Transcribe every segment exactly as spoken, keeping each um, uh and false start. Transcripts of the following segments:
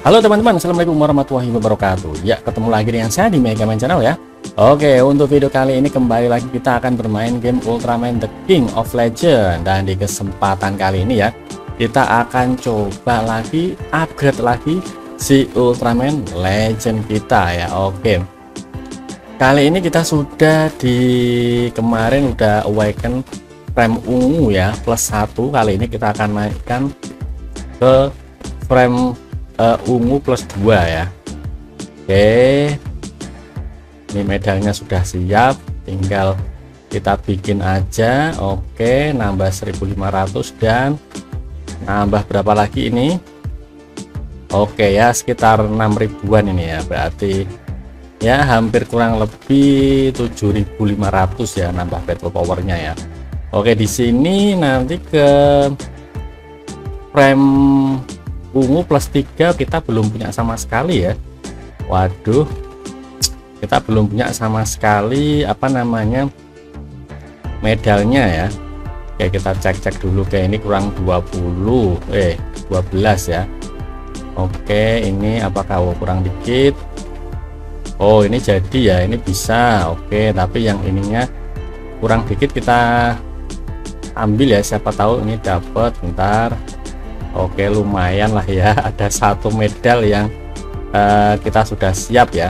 Halo teman-teman, assalamualaikum warahmatullahi wabarakatuh. Ya, ketemu lagi dengan saya di Megaman Channel ya. Oke, untuk video kali ini kembali lagi kita akan bermain game Ultraman The King of Legend. Dan di kesempatan kali ini ya, kita akan coba lagi upgrade lagi si Ultraman Legend kita ya. Oke, kali ini kita sudah di kemarin udah awaken frame ungu ya, plus satu. Kali ini kita akan naikkan ke frame Uh, ungu plus dua ya. Oke, ini medalnya sudah siap, tinggal kita bikin aja. Oke, nambah seribu lima ratus dan nambah berapa lagi ini? Oke ya, sekitar enam ribuan ini ya, berarti ya hampir kurang lebih tujuh ribu lima ratus ya nambah battle powernya ya. Oke, di sini nanti ke frame ungu plus tiga kita belum punya sama sekali ya. Waduh, kita belum punya sama sekali apa namanya medalnya ya. Oke, kita cek-cek dulu. Kayak ini kurang dua puluh eh dua belas ya. Oke, ini apakah oh, kurang dikit? Oh, ini jadi ya, ini bisa. Oke, tapi yang ininya kurang dikit, kita ambil ya, siapa tahu ini dapat. Bentar. Oke, lumayan lah ya, ada satu medal yang uh, kita sudah siap ya.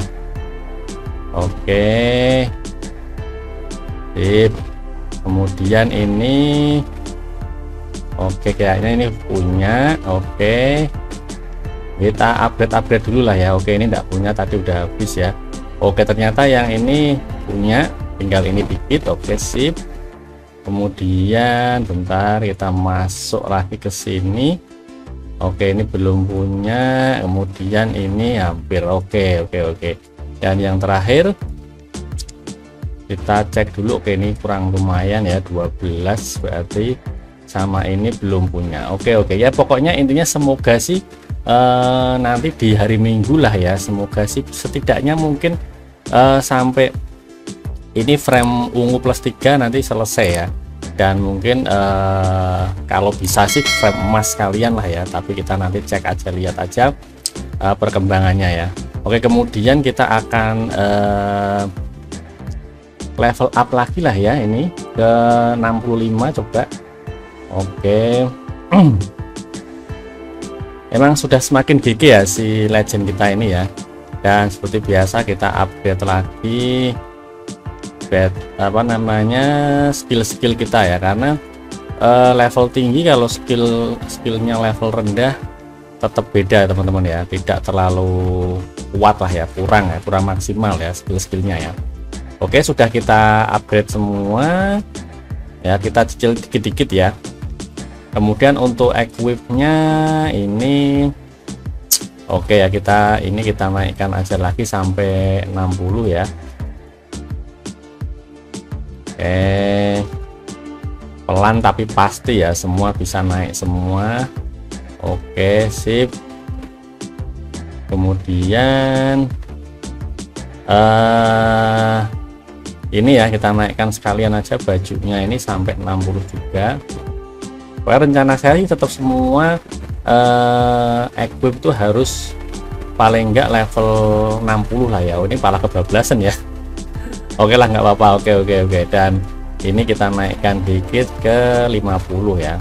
Oke, sip. Kemudian ini oke, kayaknya ini punya. Oke, kita upgrade-upgrade dulu lah ya. Oke, ini enggak punya, tadi udah habis ya. Oke, ternyata yang ini punya, tinggal ini dikit. Oke, sip. Kemudian bentar, kita masuk lagi ke sini. Oke, ini belum punya. Kemudian ini hampir. Oke oke oke dan yang terakhir kita cek dulu. Oke, ini kurang lumayan ya, dua belas, berarti sama ini belum punya. Oke oke ya, pokoknya intinya semoga sih eh, nanti di hari Minggu lah ya, semoga sih setidaknya mungkin eh, sampai ini frame ungu plus tiga nanti selesai ya. Dan mungkin eh, kalau bisa sih frame emas kalian lah ya, tapi kita nanti cek aja, lihat aja eh, perkembangannya ya. Oke, kemudian kita akan eh, level up lagi lah ya, ini ke enam puluh lima coba. Oke. Emang sudah semakin G G ya si legend kita ini ya. Dan seperti biasa kita upgrade lagi bed apa namanya skill-skill kita ya, karena uh, level tinggi kalau skill skillnya level rendah tetap beda teman-teman ya, tidak terlalu kuat lah ya, kurang ya, kurang maksimal ya skill-skillnya ya. Oke, sudah kita upgrade semua ya, kita cicil dikit-dikit ya. Kemudian untuk equipnya ini oke ya, kita ini kita naikkan aja lagi sampai enam puluh ya. Oke, pelan tapi pasti ya, semua bisa naik semua. Oke, sip. Kemudian uh, ini ya, kita naikkan sekalian aja bajunya ini sampai enam puluh juga. Pokoknya rencana saya sih tetap semua uh, equip tuh harus paling enggak level enam puluh lah ya. Oh, ini malah kebablasan ya. Oke lah, nggak apa-apa. Oke oke oke dan ini kita naikkan dikit ke lima puluh ya,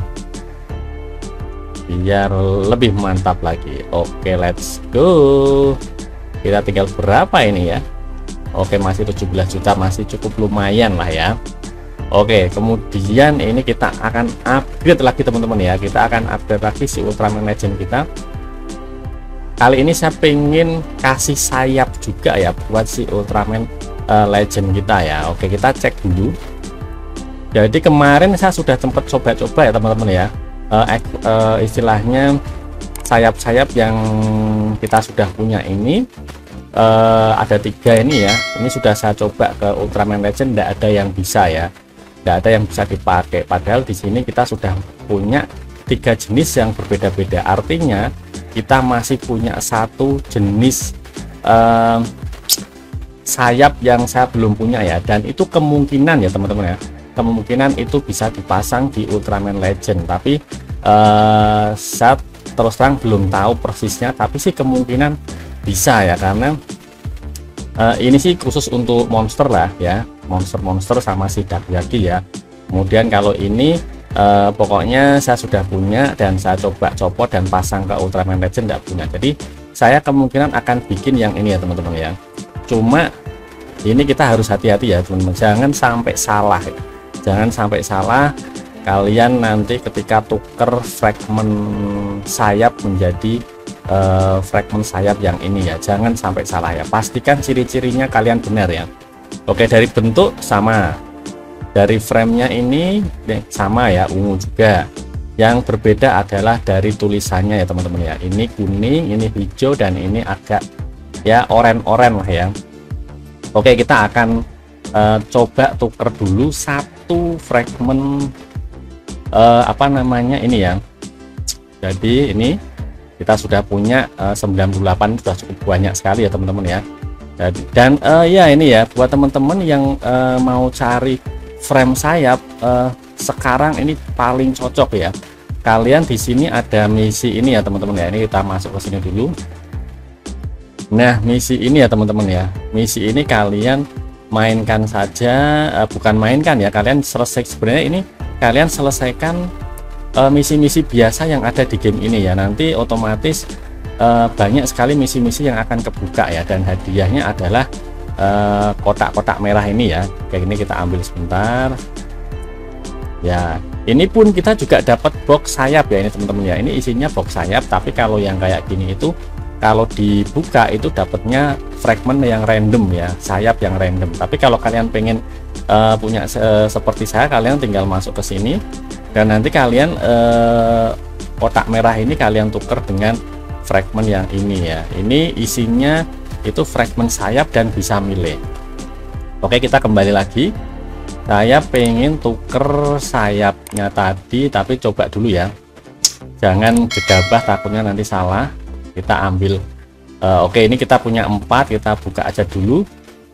biar lebih mantap lagi. Oke, let's go. Kita tinggal berapa ini ya? Oke, masih tujuh belas juta, masih cukup lumayan lah ya. Oke, kemudian ini kita akan upgrade lagi teman-teman ya, kita akan upgrade lagi si Ultraman Legend kita. Kali ini saya pengen kasih sayap juga ya buat si Ultraman Uh, legend kita ya. Oke, kita cek dulu. Jadi kemarin saya sudah sempat coba-coba ya teman-teman ya, uh, uh, istilahnya sayap-sayap yang kita sudah punya ini uh, ada tiga ini ya. Ini sudah saya coba ke Ultraman Legend, tidak ada yang bisa ya, tidak ada yang bisa dipakai. Padahal di sini kita sudah punya tiga jenis yang berbeda-beda. Artinya kita masih punya satu jenis uh, sayap yang saya belum punya ya, dan itu kemungkinan ya teman-teman ya, kemungkinan itu bisa dipasang di Ultraman Legend, tapi uh, saya terus terang belum tahu persisnya, tapi sih kemungkinan bisa ya, karena uh, ini sih khusus untuk monster lah ya, monster-monster sama si Dakyaki ya. Kemudian kalau ini uh, pokoknya saya sudah punya dan saya coba copot dan pasang ke Ultraman Legend tidak punya, jadi saya kemungkinan akan bikin yang ini ya teman-teman ya. Cuma ini kita harus hati-hati ya teman-teman, jangan sampai salah ya. Jangan sampai salah kalian nanti ketika tuker fragmen sayap menjadi uh, fragmen sayap yang ini ya, jangan sampai salah ya. Pastikan ciri-cirinya kalian benar ya. Oke, dari bentuk sama, dari framenya ini sama ya, ungu juga. Yang berbeda adalah dari tulisannya ya teman-teman ya, ini kuning, ini hijau, dan ini agak ya oren-oren lah ya. Oke, kita akan uh, coba tuker dulu satu fragmen uh, apa namanya ini ya. Jadi ini kita sudah punya uh, sembilan puluh delapan, sudah cukup banyak sekali ya teman-teman ya. Jadi, dan uh, ya ini ya buat teman-teman yang uh, mau cari frame sayap, uh, sekarang ini paling cocok ya. Kalian di sini ada misi ini ya teman-teman ya. Ini kita masuk ke sini dulu. Nah, misi ini ya teman-teman ya. Misi ini kalian mainkan saja, uh, bukan mainkan ya. Kalian selesai, sebenarnya ini kalian selesaikan misi-misi uh, biasa yang ada di game ini ya. Nanti otomatis uh, banyak sekali misi-misi yang akan kebuka ya. Dan hadiahnya adalah kotak-kotak uh, merah ini ya. Kayak ini kita ambil sebentar. Ya, ini pun kita juga dapat box sayap ya ini teman-teman ya. Ini isinya box sayap, tapi kalau yang kayak gini itu kalau dibuka itu dapatnya fragmen yang random ya, sayap yang random. Tapi kalau kalian pengen uh, punya se seperti saya, kalian tinggal masuk ke sini dan nanti kalian uh, kotak merah ini kalian tuker dengan fragmen yang ini ya. Ini isinya itu fragmen sayap dan bisa milih. Oke, kita kembali lagi. Saya pengen tuker sayapnya tadi, tapi coba dulu ya, jangan gegabah takutnya nanti salah. Kita ambil uh, oke, ini kita punya empat, kita buka aja dulu.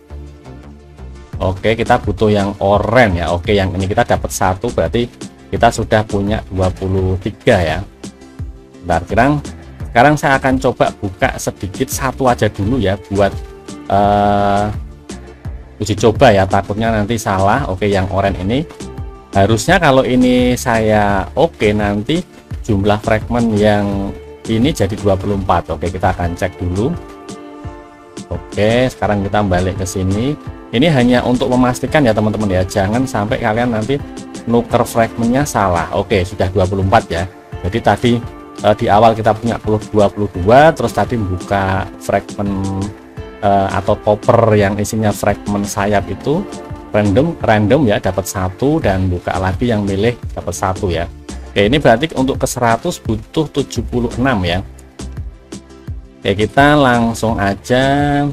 Oke, kita butuh yang oranye ya. Oke, yang ini kita dapat satu, berarti kita sudah punya dua puluh tiga ya. Bentar, sekarang sekarang saya akan coba buka sedikit satu aja dulu ya, buat uh, uji coba ya, takutnya nanti salah. Oke, yang oranye ini harusnya kalau ini saya oke, nanti jumlah fragmen yang ini jadi dua puluh empat. Oke, kita akan cek dulu. Oke, sekarang kita balik ke sini. Ini hanya untuk memastikan ya teman-teman ya, jangan sampai kalian nanti nuker fragmennya salah. Oke, sudah dua puluh empat ya. Jadi tadi eh, di awal kita punya dua puluh dua, terus tadi buka fragmen Uh, atau koper yang isinya fragmen sayap itu random random ya, dapat satu, dan buka lagi yang milih dapat satu ya. Oke, ini berarti untuk ke seratus butuh tujuh puluh enam ya. Oke, kita langsung aja.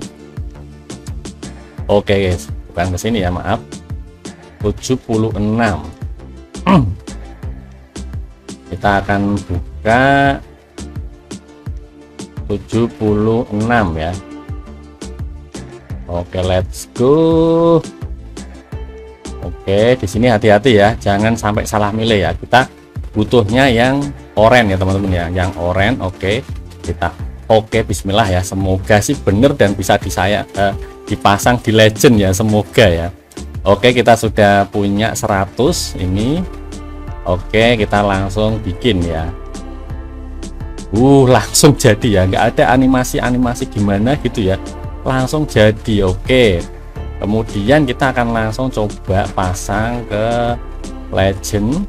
Oke guys, bukan ke sini ya, maaf, tujuh puluh enam. Kita akan buka tujuh puluh enam ya. Oke, let's go. Oke, di sini hati-hati ya, jangan sampai salah milih ya. Kita butuhnya yang oranye ya teman-teman ya, yang oranye. Oke, kita oke, bismillah ya. Semoga sih bener dan bisa di saya eh, dipasang di legend ya, semoga ya. Oke, kita sudah punya seratus ini. Oke, kita langsung bikin ya. Uh, langsung jadi ya, nggak ada animasi-animasi gimana gitu ya, langsung jadi. Oke, kemudian kita akan langsung coba pasang ke legend.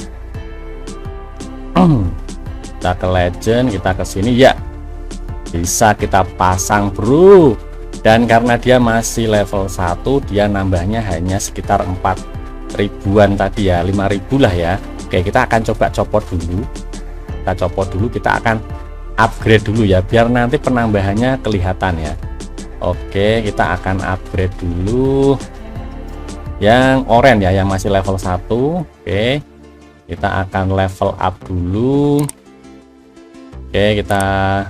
Kita ke legend, kita ke sini ya, bisa kita pasang bro. Dan karena dia masih level satu, dia nambahnya hanya sekitar empat ribuan tadi ya, lima ribu lah ya. Oke, kita akan coba copot dulu. Kita copot dulu, kita akan upgrade dulu ya, biar nanti penambahannya kelihatan ya. Oke, kita akan upgrade dulu yang oranye ya, yang masih level satu. Oke, kita akan level up dulu. Oke, kita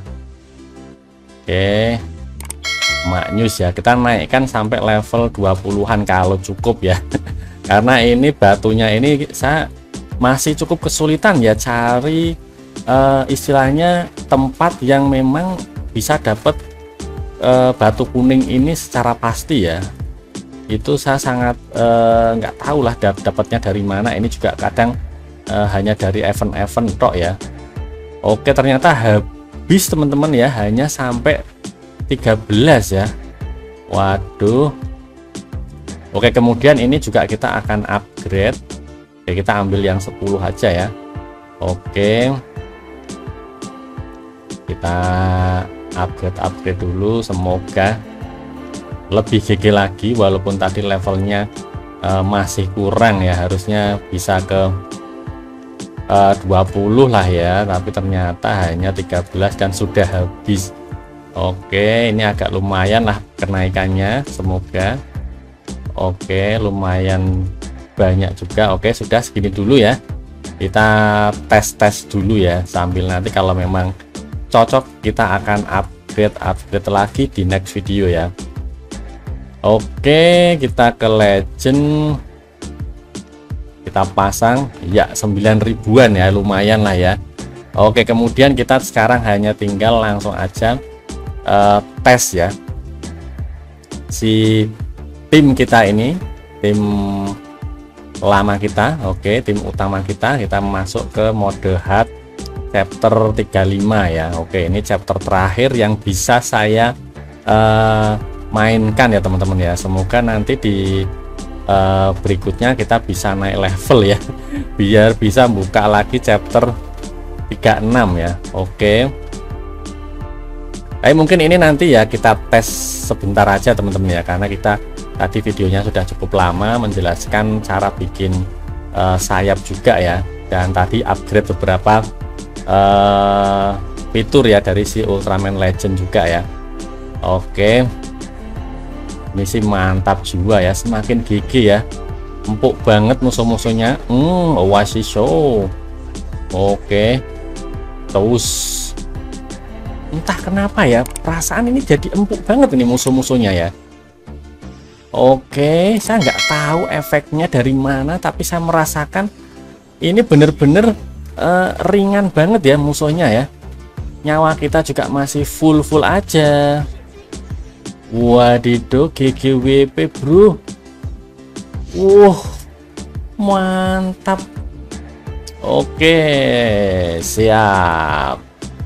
oke maknyus ya, kita naikkan sampai level dua puluhan kalau cukup ya. Karena ini batunya ini saya masih cukup kesulitan ya cari uh, istilahnya tempat yang memang bisa dapat uh, batu kuning ini secara pasti ya. Itu saya sangat nggak uh, tahu lah dapatnya dari mana. Ini juga kadang uh, hanya dari event-event tok ya. Oke, ternyata habis teman-teman ya, hanya sampai tiga belas ya. Waduh. Oke, kemudian ini juga kita akan upgrade. Oke, kita ambil yang sepuluh aja ya. Oke, kita upgrade upgrade dulu, semoga lebih G G lagi, walaupun tadi levelnya uh, masih kurang ya, harusnya bisa ke uh, dua puluh lah ya, tapi ternyata hanya tiga belas dan sudah habis. Oke, ini agak lumayan lah kenaikannya, semoga. Oke, lumayan banyak juga. Oke, sudah segini dulu ya, kita tes-tes dulu ya, sambil nanti kalau memang cocok kita akan upgrade upgrade lagi di next video ya. Oke, kita ke legend, kita pasang ya sembilan ribuan ya, lumayan lah ya. Oke, kemudian kita sekarang hanya tinggal langsung aja uh, tes ya si tim kita ini, tim lama kita. Oke, tim utama kita, kita masuk ke mode hard chapter tiga puluh lima ya. Oke, ini chapter terakhir yang bisa saya uh, mainkan ya teman-teman ya. Semoga nanti di uh, berikutnya kita bisa naik level ya, biar bisa buka lagi chapter tiga puluh enam ya. Oke, tapi mungkin ini nanti ya kita tes sebentar aja teman-teman ya, karena kita tadi videonya sudah cukup lama menjelaskan cara bikin uh, sayap juga ya, dan tadi upgrade beberapa uh, fitur ya dari si Ultraman Legend juga ya. Oke, ini sih mantap juga ya, semakin G G ya, empuk banget musuh-musuhnya. Hmm, Oasis Show. Oke, terus entah kenapa ya, perasaan ini jadi empuk banget ini musuh-musuhnya ya. Oke, saya nggak tahu efeknya dari mana, tapi saya merasakan ini bener-bener uh, ringan banget ya musuhnya ya. Nyawa kita juga masih full-full aja. Wadidaw, G G W P bro. Wuh, mantap. Oke, siap.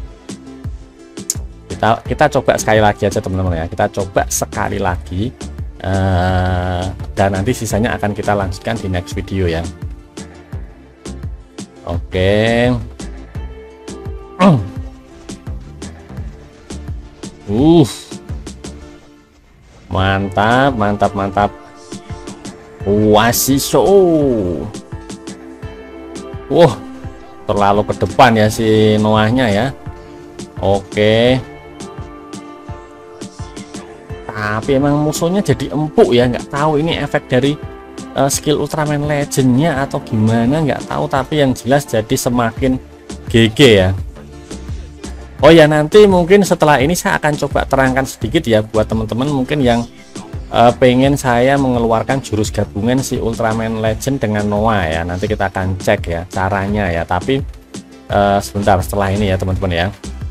Kita kita coba sekali lagi aja teman-teman ya. Kita coba sekali lagi. Uh, dan nanti sisanya akan kita lanjutkan di next video ya. Oke. uh mantap mantap mantap. Oasis Show. Wah, terlalu ke depan ya si Noahnya ya. Oke, tapi emang musuhnya jadi empuk ya, nggak tahu ini efek dari uh, skill Ultraman Legendnya atau gimana, nggak tahu, tapi yang jelas jadi semakin G G ya. Oh ya, nanti mungkin setelah ini saya akan coba terangkan sedikit ya buat teman-teman mungkin yang uh, pengen saya mengeluarkan jurus gabungan si Ultraman Legend dengan Noah ya. Nanti kita akan cek ya caranya ya, tapi uh, sebentar setelah ini ya teman-teman ya.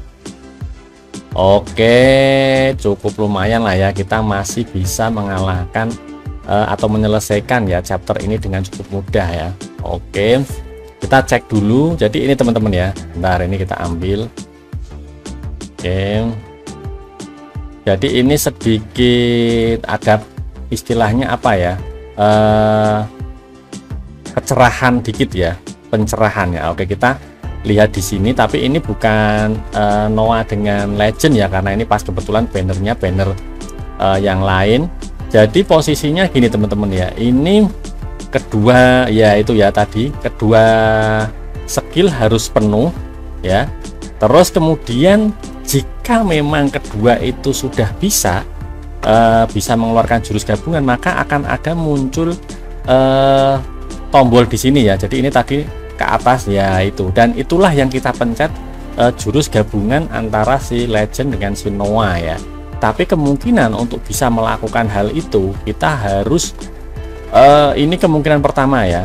Oke, cukup lumayan lah ya, kita masih bisa mengalahkan uh, atau menyelesaikan ya chapter ini dengan cukup mudah ya. Oke, kita cek dulu. Jadi ini teman-teman ya, bentar ini kita ambil. Oke, jadi ini sedikit ada istilahnya apa ya, uh, kecerahan dikit ya, pencerahan ya. Oke, kita lihat di sini, tapi ini bukan uh, Noah dengan Legend ya, karena ini pas kebetulan bannernya banner uh, yang lain. Jadi posisinya gini teman-teman ya, ini kedua ya itu ya tadi kedua skill harus penuh ya. Terus kemudian jika memang kedua itu sudah bisa uh, bisa mengeluarkan jurus gabungan, maka akan ada muncul uh, tombol di sini ya. Jadi ini tadi ke atas ya itu, dan itulah yang kita pencet uh, jurus gabungan antara si Legend dengan si Noah ya. Tapi kemungkinan untuk bisa melakukan hal itu kita harus uh, ini kemungkinan pertama ya,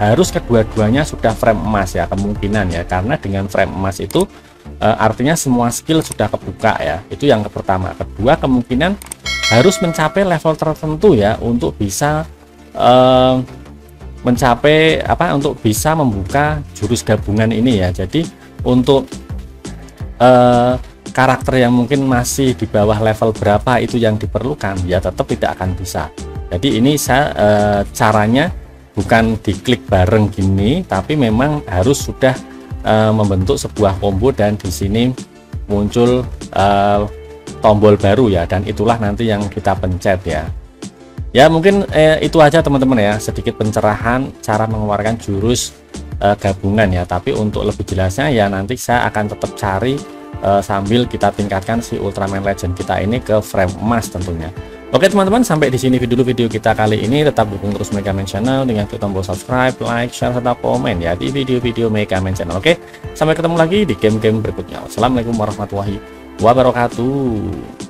harus kedua-duanya sudah frame emas ya, kemungkinan ya, karena dengan frame emas itu e, artinya semua skill sudah kebuka ya. Itu yang pertama. Kedua, kemungkinan harus mencapai level tertentu ya untuk bisa e, mencapai apa untuk bisa membuka jurus gabungan ini ya. Jadi untuk e, karakter yang mungkin masih di bawah level berapa itu yang diperlukan ya, tetap tidak akan bisa. Jadi ini saya e, caranya bukan diklik bareng gini, tapi memang harus sudah e, membentuk sebuah combo dan di sini muncul e, tombol baru ya, dan itulah nanti yang kita pencet ya. Ya mungkin e, itu aja teman-teman ya, sedikit pencerahan cara mengeluarkan jurus e, gabungan ya. Tapi untuk lebih jelasnya ya nanti saya akan tetap cari e, sambil kita tingkatkan si Ultraman Legend kita ini ke frame emas tentunya. Oke teman-teman, sampai di sini video-video kita kali ini. Tetap dukung terus Megaman Channel dengan klik tombol subscribe, like, share, serta komen ya di video-video Megaman Channel. Oke, sampai ketemu lagi di game-game berikutnya. Wassalamualaikum warahmatullahi wabarakatuh.